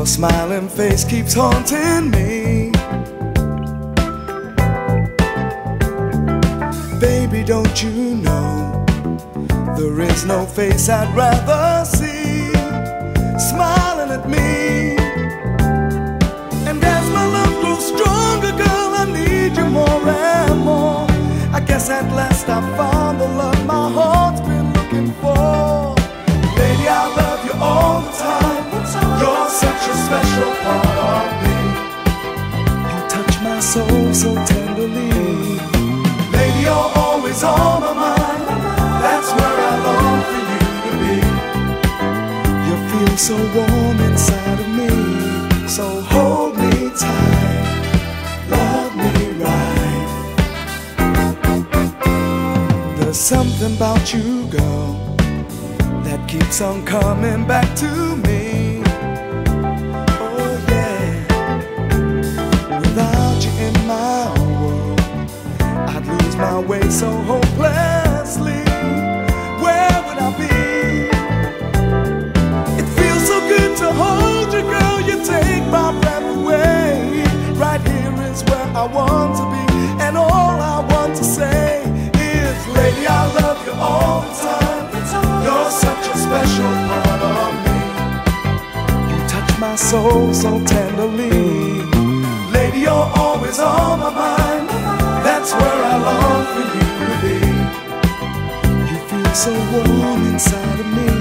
Your smiling face keeps haunting me. Baby, don't you know there is no face I'd rather see smiling at me. And as my love grows stronger, girl, I need you more and more. I guess at last I found the love my heart's been looking for. Lady, I love you all the time. You're such a special part of me. You touch my soul so tenderly. Lady, you're always on my mind. That's where I long for you to be. You feel so warm inside of me. So hold me tight, love me right. There's something about you, girl, that keeps on coming back to me. Oh yeah. Without you in my world, I'd lose my way so hopelessly. Where would I be? It feels so good to hold you, girl. You take my breath away. Right here is where I want to be, and all I want to say is, lady, I love you all the time. You're such a special part of me. You touch my soul so tenderly. Lady, you're always on my mind. That's where I long for you to be. You feel so warm inside of me.